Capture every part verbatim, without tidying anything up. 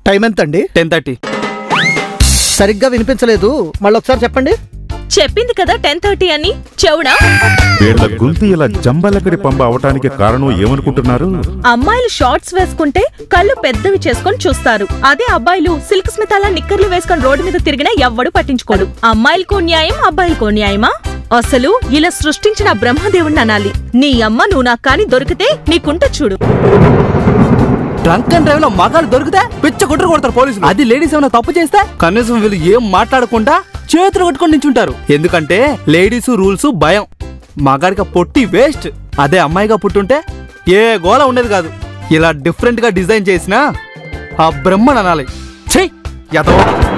Time ఎంత అండి? Ten thirty. సరిగ్గా వినిపించలేదు, మళ్ళీ ఒకసారి చెప్పండి. చెప్పింది కదా టెన్ థర్టీ అని. చెవుడా? వీళ్ళ గుంతి ఇలా జంబలకడి పంబ అవటానికి కారణం ఏమనుకుంటున్నారు? అమ్మాయిలు షార్ట్స్ వేసుకుంటే కళ్ళు పెద్దవి చేసుకొని చూస్తారు. అదే అబ్బాయిలు సిల్క్ స్మితాల నిక్కర్లు వేసుకొని రోడ్డు మీద తిరిగినా ఎవ్వడు పట్టించుకోడు. అమ్మాయిలకో న్యాయం, అబ్బాయిలకో న్యాయమా? అసలు ఇలా సృష్టించిన బ్రహ్మదేవుణ్ణి అనాలి. నీ అమ్మ నువ్వు నాకు కాని దొరికితే నీకుంట చూడు. డ్రంక్ అండ్ డ్రైవ్ లో మగాళ్ళు దొరికితే పిచ్చ కుట్ర కొడతారు పోలీసులు. అది లేడీస్ ఏమైనా తప్పు చేస్తే కనీసం వీళ్ళు ఏం మాట్లాడకుండా చేతులు కట్టుకొని నించుంటారు. ఎందుకంటే లేడీస్ రూల్స్ భయం. మగాడిగా పొట్టి వేస్ట్. అదే అమ్మాయిగా పుట్టుంటే ఏ గోల ఉండేది కాదు. ఇలా డిఫరెంట్ గా డిజైన్ చేసినా ఆ బ్రహ్మను అనాలి. ఛీ యదో.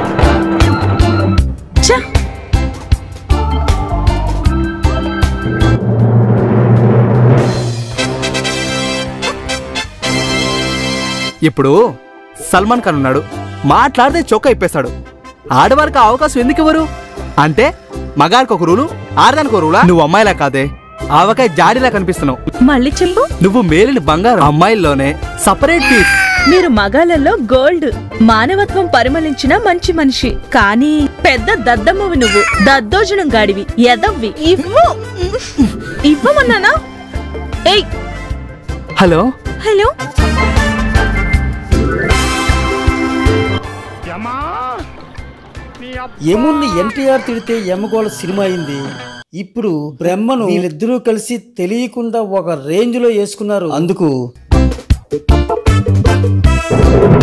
ఇప్పుడు సల్మాన్ ఖాన్ ఉన్నాడు, మాట్లాడితే చొక్కా ఇప్పేస్తాడు. ఆడవారికి అవకాశం ఎందుకు ఇవ్వరు? అంటే మగాడికి ఒక రూలు, ఆడదానికి ఒక రూలా? నువ్వు అమ్మాయిలా కాదే, ఆవకాయ జాడిలా కనిపిస్తున్నావు. మళ్ళీ చెప్పు. నువ్వు మేలిని బంగారం, అమ్మాయిల్లోనే సపరేట్ పీస్. మీరు మగాళ్ళల్లో గోల్డ్, మానవత్వం పరిమళించిన మంచి మనిషి. కానీ పెద్ద దద్దమ్మవి నువ్వు. దద్దోజనం గాడివి, ఎదవ్వి. ఇవ్వు ఇవ్వమన్నానా? ఏయ్ హలో హలో. యముణ్ణి ఎన్టీఆర్ తిడితే యమగోళ సినిమా అయింది. ఇప్పుడు బ్రహ్మను వీళ్ళిద్దరూ కలిసి తెలియకుండా ఒక రేంజ్ లో వేసుకున్నారు. అందుకు